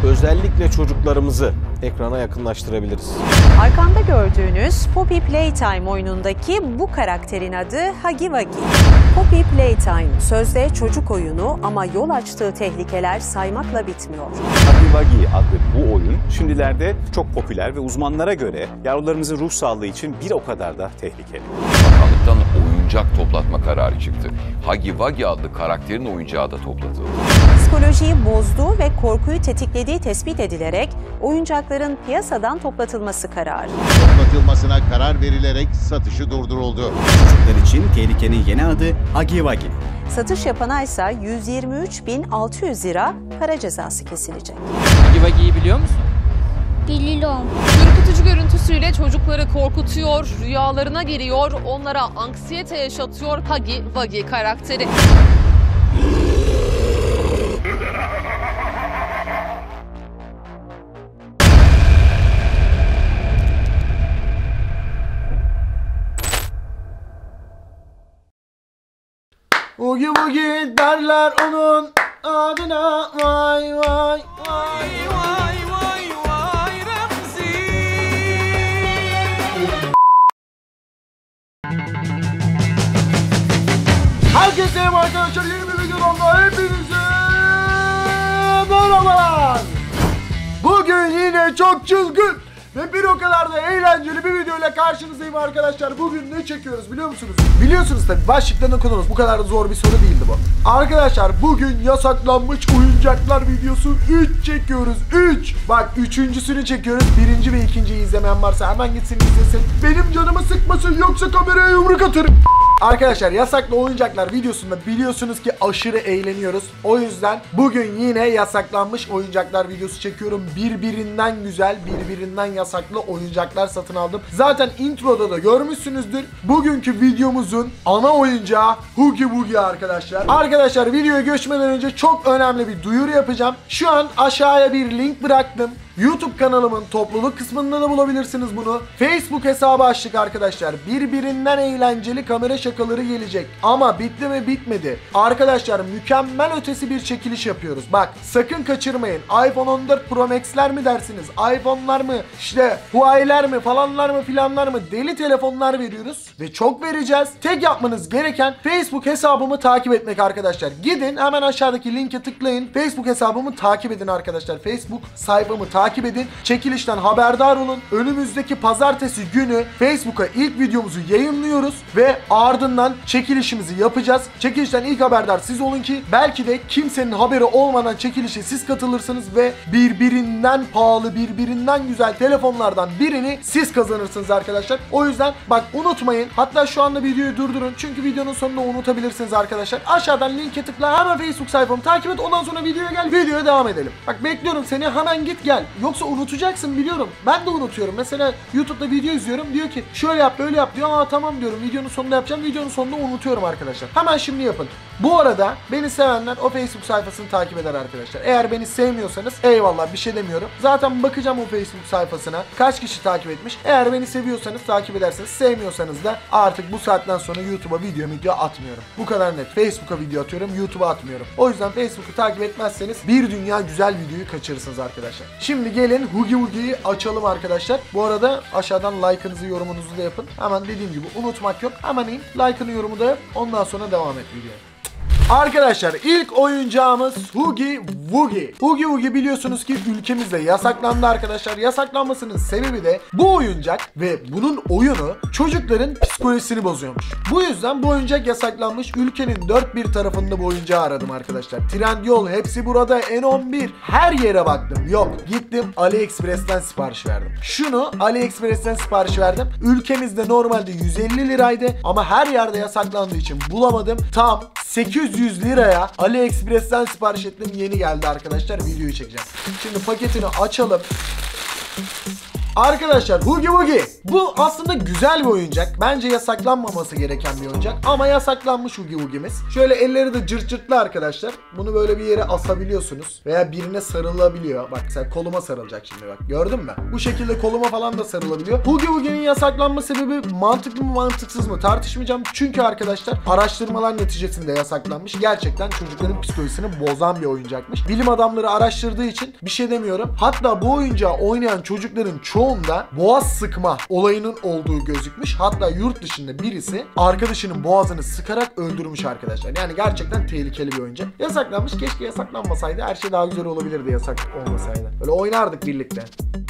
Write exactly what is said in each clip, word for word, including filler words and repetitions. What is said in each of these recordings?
özellikle çocuklarımızı ekrana yakınlaştırabiliriz. Arkamda gördüğünüz Poppy Playtime oyunundaki bu karakterin adı Huggy Wuggy. Poppy Playtime sözde çocuk oyunu ama yol açtığı tehlikeler saymakla bitmiyor. Huggy Wuggy adlı bu oyun şimdilerde çok popüler ve uzmanlara göre yavrularımızın ruh sağlığı için bir o kadar da tehlikeli. Bakanlıktan oyuncak toplatma kararı çıktı. Huggy Wuggy adlı karakterin oyuncağı da toplatıldı. Psikolojiyi bozduğu ve korkuyu tetiklediği tespit edilerek oyuncakların piyasadan toplatılması kararı. Toplatılmasına karar verilerek satışı durduruldu. Çocuklar için tehlikenin yeni adı Huggy Wuggy. Satış yapana ise yüz yirmi üç bin altı yüz lira para cezası kesilecek. Huggy Wuggy'yi biliyor musun? Biliyorum. Ürkütücü görüntüsüyle çocukları korkutuyor, rüyalarına giriyor, onlara anksiyete yaşatıyor Huggy Wuggy karakteri. Huggy Wuggy derler onun adına, vay vay vay vay vay vay Remzi. Herkese merhaba arkadaşlar, yeni bir videodan da hepinize merhabalar. Bugün yine çok çılgın ve bir o kadar da eğlenceli bir videoyla karşınızdayım arkadaşlar. Bugün ne çekiyoruz biliyor musunuz? Biliyorsunuz tabii, başlıklarını okudunuz. Bu kadar da zor bir soru değildi bu. Arkadaşlar bugün yasaklanmış oyuncaklar videosu üç çekiyoruz. üç. Bak üçüncüsünü çekiyoruz. Birinci ve ikinciyi izlemeyen varsa hemen gitsin izlesin. Benim canımı sıkmasın, yoksa kameraya yumruk atarım. Arkadaşlar yasaklı oyuncaklar videosunda biliyorsunuz ki aşırı eğleniyoruz. O yüzden bugün yine yasaklanmış oyuncaklar videosu çekiyorum. Birbirinden güzel, birbirinden yasaklı oyuncaklar satın aldım. Zaten introda da görmüşsünüzdür. Bugünkü videomuzun ana oyuncağı Huggy Wuggy arkadaşlar. Arkadaşlar videoya geçmeden önce çok önemli bir duyuru yapacağım. Şu an aşağıya bir link bıraktım. YouTube kanalımın topluluk kısmında da bulabilirsiniz bunu. Facebook hesabı açtık arkadaşlar. Birbirinden eğlenceli kamera şakaları gelecek. Ama bitti mi bitmedi. Arkadaşlar mükemmel ötesi bir çekiliş yapıyoruz. Bak sakın kaçırmayın. iPhone on dört Pro Max'ler mi dersiniz? iPhone'lar mı? İşte Huawei'ler mi? Falanlar mı? Filanlar mı? Deli telefonlar veriyoruz. Ve çok vereceğiz. Tek yapmanız gereken Facebook hesabımı takip etmek arkadaşlar. Gidin hemen aşağıdaki linke tıklayın. Facebook hesabımı takip edin arkadaşlar. Facebook sayfamı takip takip edin. Çekilişten haberdar olun. Önümüzdeki pazartesi günü Facebook'a ilk videomuzu yayınlıyoruz ve ardından çekilişimizi yapacağız. Çekilişten ilk haberdar siz olun ki belki de kimsenin haberi olmadan çekilişe siz katılırsınız ve birbirinden pahalı, birbirinden güzel telefonlardan birini siz kazanırsınız arkadaşlar. O yüzden bak unutmayın. Hatta şu anda videoyu durdurun. Çünkü videonun sonunda unutabilirsiniz arkadaşlar. Aşağıdan linke tıkla, hemen Facebook sayfamı takip et. Ondan sonra videoya gel. Videoya devam edelim. Bak bekliyorum seni. Hemen git gel. Yoksa unutacaksın biliyorum. Ben de unutuyorum. Mesela YouTube'da video izliyorum. Diyor ki şöyle yap böyle yap diyor. Aa tamam diyorum. Videonun sonunda yapacağım. Videonun sonunda unutuyorum arkadaşlar. Hemen şimdi yapın. Bu arada beni sevenler o Facebook sayfasını takip eder arkadaşlar. Eğer beni sevmiyorsanız eyvallah, bir şey demiyorum. Zaten bakacağım o Facebook sayfasına. Kaç kişi takip etmiş. Eğer beni seviyorsanız takip edersiniz. Sevmiyorsanız da artık bu saatten sonra YouTube'a video video atmıyorum. Bu kadar net. Facebook'a video atıyorum. YouTube'a atmıyorum. O yüzden Facebook'u takip etmezseniz bir dünya güzel videoyu kaçırırsınız arkadaşlar. Şimdi gelin Huggy Wuggy'yi açalım arkadaşlar. Bu arada aşağıdan like'ınızı, yorumunuzu da yapın. Hemen dediğim gibi unutmak yok. Hemen in, like'ını, yorumu da yap. Ondan sonra devam et videoya. Arkadaşlar ilk oyuncağımız Huggy Wuggy. Huggy Wuggy biliyorsunuz ki ülkemizde yasaklandı arkadaşlar. Yasaklanmasının sebebi de bu oyuncak ve bunun oyunu çocukların psikolojisini bozuyormuş. Bu yüzden bu oyuncak yasaklanmış. Ülkenin dört bir tarafında bu oyuncağı aradım arkadaşlar. Trendyol, hepsi burada, N on bir, her yere baktım. Yok, gittim AliExpress'ten sipariş verdim. Şunu AliExpress'ten sipariş verdim. Ülkemizde normalde yüz elli liraydı ama her yerde yasaklandığı için bulamadım. Tam sekiz yüz liraya AliExpress'ten sipariş ettim. Yeni geldi arkadaşlar. Videoyu çekeceğiz. Şimdi paketini açalım. Arkadaşlar Hugi Wugi. Bu aslında güzel bir oyuncak. Bence yasaklanmaması gereken bir oyuncak. Ama yasaklanmış Hugi Wugi'miz. Şöyle elleri de cırt cırtlı arkadaşlar. Bunu böyle bir yere asabiliyorsunuz. Veya birine sarılabiliyor. Bak sen koluma sarılacak şimdi bak. Gördün mü? Bu şekilde koluma falan da sarılabiliyor. Hugi Wugi'nin yasaklanma sebebi mantıklı mı mantıksız mı tartışmayacağım. Çünkü arkadaşlar araştırmalar neticesinde yasaklanmış. Gerçekten çocukların psikolojisini bozan bir oyuncakmış. Bilim adamları araştırdığı için bir şey demiyorum. Hatta bu oyuncağı oynayan çocukların çoğunda boğaz sıkma olayının olduğu gözükmüş. Hatta yurt dışında birisi arkadaşının boğazını sıkarak öldürmüş arkadaşlar. Yani gerçekten tehlikeli bir oyuncak. Yasaklanmış. Keşke yasaklanmasaydı. Her şey daha güzel olabilirdi yasak olmasaydı. Böyle oynardık birlikte.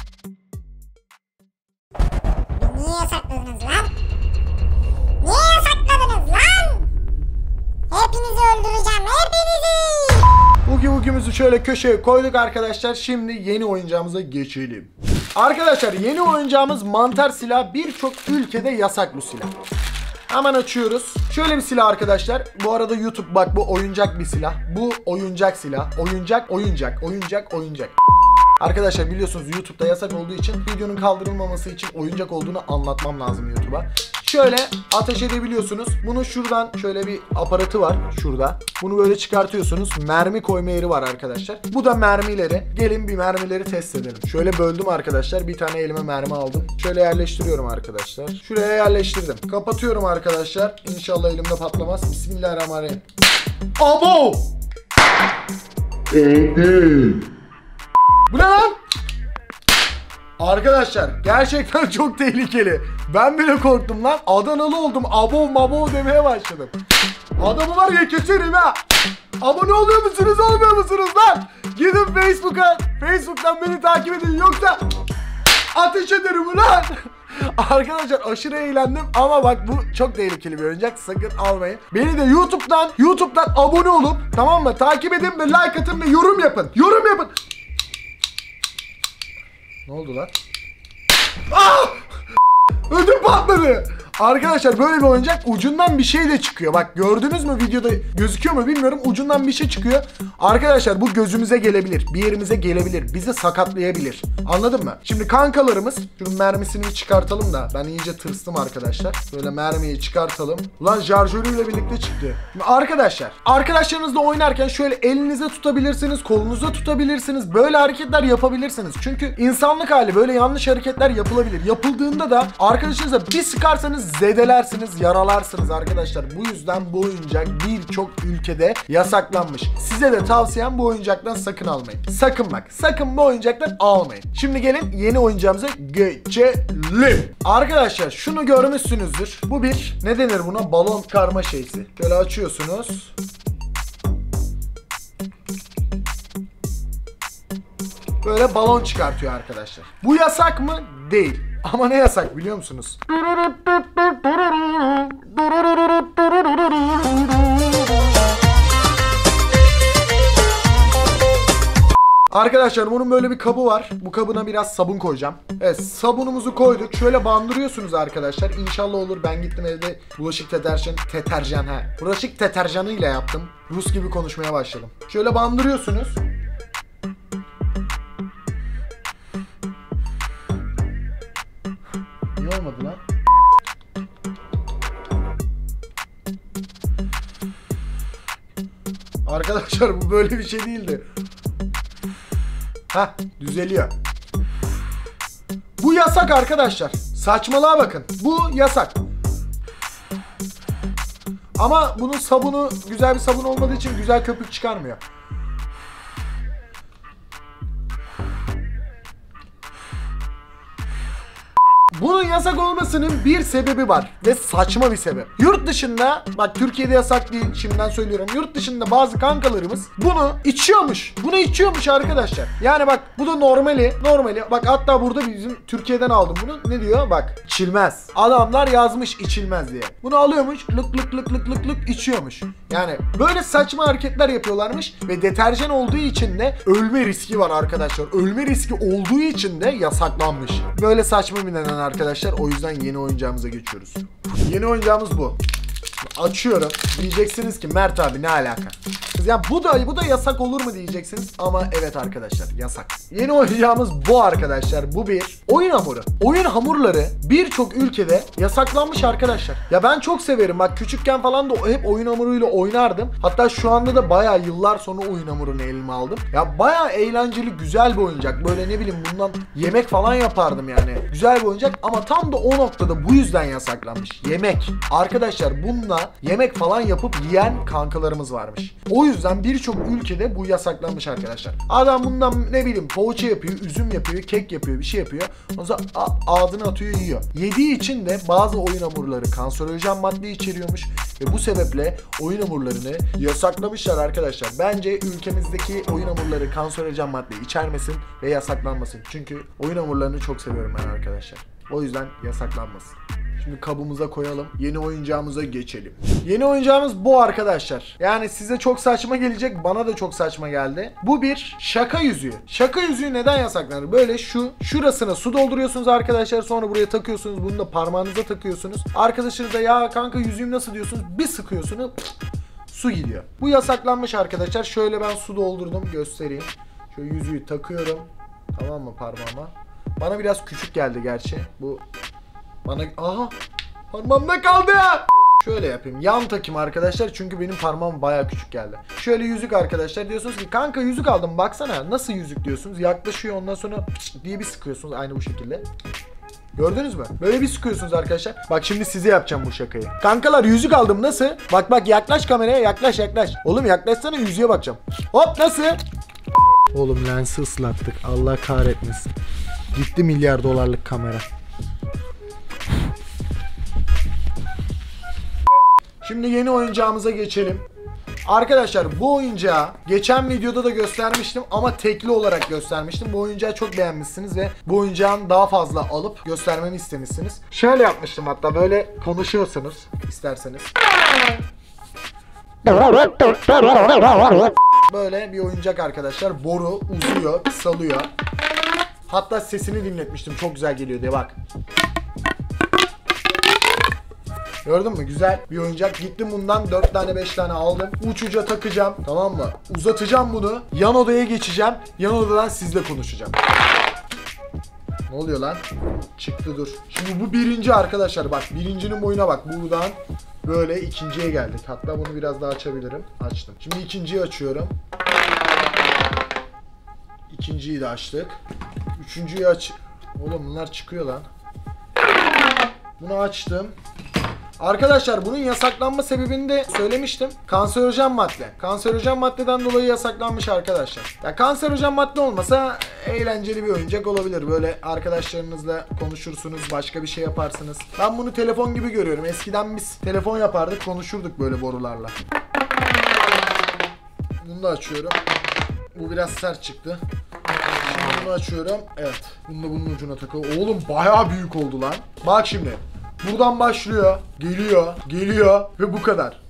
Niye yasakladınız lan? Niye yasakladınız lan? Hepinizi öldüreceğim, hepinizi! Hugi Wugi'mizi şöyle köşeye koyduk arkadaşlar. Şimdi yeni oyuncağımıza geçelim. Arkadaşlar yeni oyuncağımız mantar silah. Birçok ülkede yasak bu silah. Hemen açıyoruz. Şöyle bir silah arkadaşlar. Bu arada YouTube bak bu oyuncak bir silah. Bu oyuncak silah. Oyuncak, oyuncak, oyuncak, oyuncak. Arkadaşlar biliyorsunuz YouTube'da yasak olduğu için videonun kaldırılmaması için oyuncak olduğunu anlatmam lazım YouTube'a. Şöyle ateş edebiliyorsunuz. Bunun şuradan şöyle bir aparatı var. Şurada. Bunu böyle çıkartıyorsunuz. Mermi koyma yeri var arkadaşlar. Bu da mermileri. Gelin bir mermileri test edelim. Şöyle böldüm arkadaşlar. Bir tane elime mermi aldım. Şöyle yerleştiriyorum arkadaşlar. Şuraya yerleştirdim. Kapatıyorum arkadaşlar. İnşallah elimde patlamaz. Bismillahirrahmanirrahim. Abo! Bu ne lan? Arkadaşlar gerçekten çok tehlikeli. Ben bile korktum lan. Adanalı oldum. Abo mabo demeye başladım. Adamı var ya keserim ha. Abone oluyor musunuz olmuyor musunuz lan? Gidin Facebook'a. Facebook'tan beni takip edin yoksa ateş ederim ulan. Arkadaşlar aşırı eğlendim ama bak bu çok tehlikeli bir oyuncak. Sakın almayın. Beni de YouTube'dan YouTube'dan abone olun. Tamam mı? Takip edin ve like atın ve yorum yapın. Yorum yapın. Ne oldu lan? Ah! Ödüm patladı. Arkadaşlar böyle bir oyuncak ucundan bir şey de çıkıyor. Bak gördünüz mü videoda gözüküyor mu bilmiyorum. Ucundan bir şey çıkıyor. Arkadaşlar bu gözümüze gelebilir. Bir yerimize gelebilir. Bizi sakatlayabilir. Anladın mı? Şimdi kankalarımız şunun mermisini bir çıkartalım da. Ben iyice tırstım arkadaşlar. Böyle mermiyi çıkartalım. Ulan şarjörüyle birlikte çıktı. Şimdi arkadaşlar arkadaşlarınızla oynarken şöyle elinize tutabilirsiniz. Kolunuza tutabilirsiniz. Böyle hareketler yapabilirsiniz. Çünkü insanlık hali böyle yanlış hareketler yapılabilir. Yapıldığında da arkadaşınıza bir sıkarsanız zedelersiniz, yaralarsınız arkadaşlar. Bu yüzden bu oyuncak birçok ülkede yasaklanmış. Size de tavsiyem bu oyuncaktan sakın almayın. Sakın bak, sakın bu oyuncaktan almayın. Şimdi gelin yeni oyuncağımıza geçelim. Arkadaşlar şunu görmüşsünüzdür. Bu bir, ne denir buna? Balon karma şeysi. Şöyle açıyorsunuz. Böyle balon çıkartıyor arkadaşlar. Bu yasak mı? Değil. Ama ne yasak biliyor musunuz? Arkadaşlar bunun böyle bir kabı var. Bu kabına biraz sabun koyacağım. Evet sabunumuzu koyduk. Şöyle bandırıyorsunuz arkadaşlar. İnşallah olur. Ben gittim evde bulaşık deterjan, deterjan ha. Bulaşık deterjanıyla yaptım. Rus gibi konuşmaya başladım. Şöyle bandırıyorsunuz. İyi olmadı lan. Arkadaşlar bu böyle bir şey değildi. Heh düzeliyor. Bu yasak arkadaşlar. Saçmalığa bakın. Bu yasak. Ama bunun sabunu güzel bir sabun olmadığı için güzel köpük çıkarmıyor. Bunun yasak olmasının bir sebebi var ve saçma bir sebep. Yurt dışında, bak Türkiye'de yasak değil, şimdiden söylüyorum. Yurt dışında bazı kankalarımız bunu içiyormuş. Bunu içiyormuş arkadaşlar. Yani bak bu da normali, normali. Bak hatta burada bizim Türkiye'den aldım bunu. Ne diyor? Bak içilmez. Adamlar yazmış içilmez diye. Bunu alıyormuş, lık lık lık lık lık lık içiyormuş. Yani böyle saçma hareketler yapıyorlarmış ve deterjan olduğu için de ölme riski var arkadaşlar. Ölme riski olduğu için de yasaklanmış. Böyle saçma bir neden arkadaşlar. O yüzden yeni oyuncağımıza geçiyoruz. Yeni oyuncağımız bu. Açıyorum. Diyeceksiniz ki Mert abi ne alaka? Yani bu da bu da yasak olur mu diyeceksiniz ama evet arkadaşlar yasak. Yeni oynayacağımız bu arkadaşlar. Bu bir oyun hamuru. Oyun hamurları birçok ülkede yasaklanmış arkadaşlar. Ya ben çok severim. Bak küçükken falan da hep oyun hamuruyla oynardım. Hatta şu anda da bayağı yıllar sonra oyun hamurunu elime aldım. Ya bayağı eğlenceli, güzel bir oyuncak. Böyle ne bileyim bundan yemek falan yapardım yani. Güzel bir oyuncak ama tam da o noktada bu yüzden yasaklanmış. Yemek. Arkadaşlar bununla yemek falan yapıp yiyen kankalarımız varmış. O yüzden birçok ülkede bu yasaklanmış arkadaşlar. Adam bundan ne bileyim poğaça yapıyor, üzüm yapıyor, kek yapıyor, bir şey yapıyor. O zaman ağzına atıyor, yiyor. Yediği için de bazı oyun hamurları kanserojen madde içeriyormuş ve bu sebeple oyun hamurlarını yasaklamışlar arkadaşlar. Bence ülkemizdeki oyun hamurları kanserojen madde içermesin ve yasaklanmasın. Çünkü oyun hamurlarını çok seviyorum ben arkadaşlar. O yüzden yasaklanmasın. Şimdi kabımıza koyalım. Yeni oyuncağımıza geçelim. Yeni oyuncağımız bu arkadaşlar. Yani size çok saçma gelecek. Bana da çok saçma geldi. Bu bir şaka yüzüğü. Şaka yüzüğü neden yasaklanır? Böyle şu şurasına su dolduruyorsunuz arkadaşlar. Sonra buraya takıyorsunuz. Bunu da parmağınıza takıyorsunuz. Arkadaşınız da ya kanka yüzüğüm nasıl diyorsunuz. Bir sıkıyorsunuz. Su gidiyor. Bu yasaklanmış arkadaşlar. Şöyle ben su doldurdum. Göstereyim. Şöyle yüzüğü takıyorum. Tamam mı parmağıma? Bana biraz küçük geldi gerçi. Bu bana... Aha! Parmağımda kaldı! Şöyle yapayım. Yan takayım arkadaşlar. Çünkü benim parmağım bayağı küçük geldi. Şöyle yüzük arkadaşlar. Diyorsunuz ki kanka yüzük aldım baksana. Nasıl yüzük diyorsunuz. Yaklaşıyor ondan sonra diye bir sıkıyorsunuz. Aynı bu şekilde. Gördünüz mü? Böyle bir sıkıyorsunuz arkadaşlar. Bak şimdi size yapacağım bu şakayı. Kankalar yüzük aldım nasıl? Bak bak yaklaş kameraya, yaklaş yaklaş. Oğlum yaklaşsana, yüzüğe bakacağım. Hop nasıl? Oğlum lensi ıslattık. Allah kahretmesin. Gitti milyar dolarlık kamera. Şimdi yeni oyuncağımıza geçelim. Arkadaşlar bu oyuncağı geçen videoda da göstermiştim ama tekli olarak göstermiştim. Bu oyuncağı çok beğenmişsiniz ve bu oyuncağın daha fazla alıp göstermemi istemişsiniz. Şöyle yapmıştım, hatta böyle konuşuyorsunuz isterseniz. Böyle bir oyuncak arkadaşlar. Boru uzuyor, kısalıyor. Hatta sesini dinletmiştim, çok güzel geliyor diye bak. Gördün mü? Güzel bir oyuncak. Gittim bundan dört tane beş tane aldım. Uç uca takacağım. Tamam mı? Uzatacağım bunu. Yan odaya geçeceğim. Yan odadan sizle konuşacağım. Ne oluyor lan? Çıktı dur. Şimdi bu birinci arkadaşlar bak. Birincinin boyuna bak. Buradan böyle ikinciye geldik. Hatta bunu biraz daha açabilirim. Açtım. Şimdi ikinciyi açıyorum. İkinciyi de açtık. Üçüncüyü aç... Oğlum bunlar çıkıyor lan. Bunu açtım. Arkadaşlar bunun yasaklanma sebebini de söylemiştim. Kanserojen madde. Kanserojen maddeden dolayı yasaklanmış arkadaşlar. Ya kanserojen madde olmasa eğlenceli bir oyuncak olabilir. Böyle arkadaşlarınızla konuşursunuz, başka bir şey yaparsınız. Ben bunu telefon gibi görüyorum. Eskiden biz telefon yapardık, konuşurduk böyle borularla. Bunu da açıyorum. Bu biraz sert çıktı. Şimdi bunu açıyorum. Evet. Bunu da bunun ucuna takıyorum. Oğlum bayağı büyük oldu lan. Bak şimdi. Buradan başlıyor, geliyor, geliyor ve bu kadar.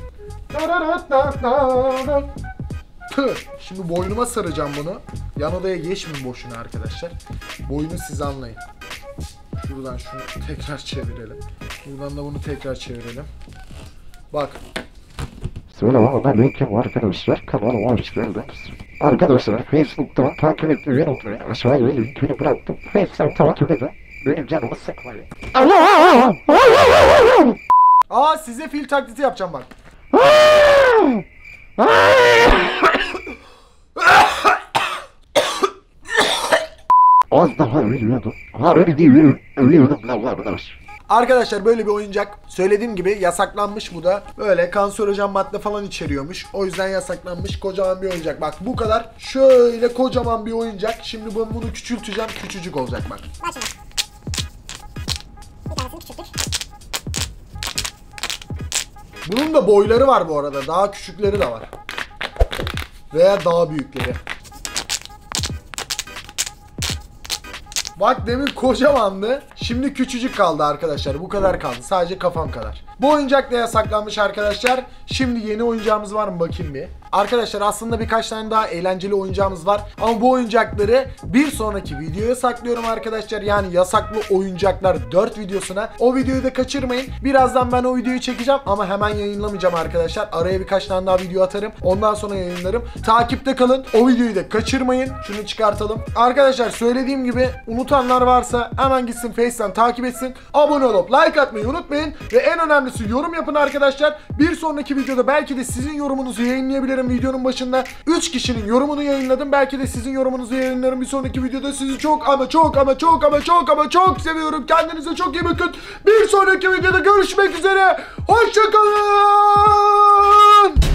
Tüh. Şimdi boynuma saracağım bunu. Yan odaya geçmeyin boşuna arkadaşlar. Boyunu siz anlayın. Şuradan şunu tekrar çevirelim. Buradan da bunu tekrar çevirelim. Bak. Selamlar aleyküm arkadaşlar. Kanalıma hoş geldiniz. Arkadaşlar Facebook'tan takip etmeyi unutmayın. Aşağıya linkini bıraktım. Facebook'tan takip edin. Benim canımı sıkmayın. Aa size fil taklidi yapacağım bak. Az daha ölüyordum. Harbi değil, ölüyordum lavlarlar. Arkadaşlar böyle bir oyuncak, söylediğim gibi yasaklanmış bu da. Böyle kanserojen madde falan içeriyormuş. O yüzden yasaklanmış kocaman bir oyuncak. Bak bu kadar. Şöyle kocaman bir oyuncak. Şimdi ben bunu küçülteceğim. Küçücük olacak bak. Bak şimdi. Bir tanesini küçülttük. Bunun da boyları var bu arada. Daha küçükleri de var. Veya daha büyükleri. Bak demin kocamandı. Şimdi küçücük kaldı arkadaşlar. Bu kadar kaldı. Sadece kafam kadar. Bu oyuncak da yasaklanmış arkadaşlar. Şimdi yeni oyuncağımız var mı bakayım bir. Arkadaşlar aslında birkaç tane daha eğlenceli oyuncağımız var. Ama bu oyuncakları bir sonraki videoya saklıyorum arkadaşlar. Yani yasaklı oyuncaklar dört videosuna. O videoyu da kaçırmayın. Birazdan ben o videoyu çekeceğim ama hemen yayınlamayacağım arkadaşlar. Araya birkaç tane daha video atarım. Ondan sonra yayınlarım. Takipte kalın. O videoyu da kaçırmayın. Şunu çıkartalım. Arkadaşlar söylediğim gibi unutanlar varsa hemen gitsin Face'ten takip etsin. Abone olup like atmayı unutmayın. Ve en önemlisi yorum yapın arkadaşlar. Bir sonraki videoda belki de sizin yorumunuzu yayınlayabilirim videonun başında. üç kişinin yorumunu yayınladım. Belki de sizin yorumunuzu yayınlarım bir sonraki videoda. Sizi çok ama çok ama çok ama çok ama çok seviyorum. Kendinize çok iyi bakın. Bir sonraki videoda görüşmek üzere. Hoşça kalın.